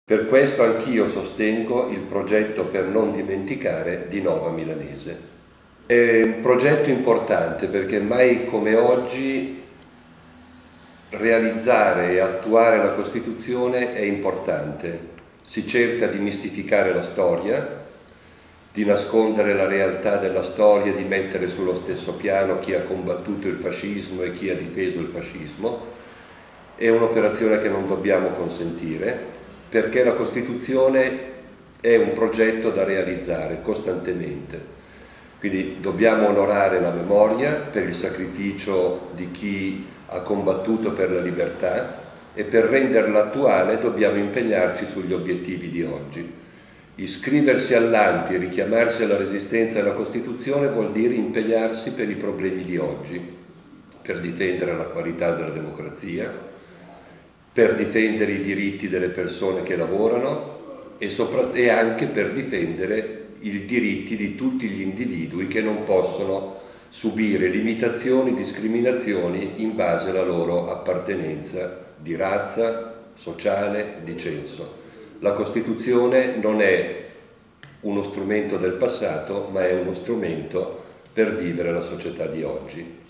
Per questo anch'io sostengo il progetto per non dimenticare di Nova Milanese. È un progetto importante perché mai come oggi realizzare e attuare la Costituzione è importante. Si cerca di mistificare la storia, di nascondere la realtà della storia, di mettere sullo stesso piano chi ha combattuto il fascismo e chi ha difeso il fascismo. È un'operazione che non dobbiamo consentire, perché la Costituzione è un progetto da realizzare costantemente. Quindi dobbiamo onorare la memoria per il sacrificio di chi ha combattuto per la libertà e per renderla attuale dobbiamo impegnarci sugli obiettivi di oggi. Iscriversi all'ANPI e richiamarsi alla resistenza alla Costituzione vuol dire impegnarsi per i problemi di oggi, per difendere la qualità della democrazia, per difendere i diritti delle persone che lavorano e anche per difendere i diritti di tutti gli individui che non possono subire limitazioni, discriminazioni in base alla loro appartenenza di razza, sociale, di censo. La Costituzione non è uno strumento del passato, ma è uno strumento per vivere la società di oggi.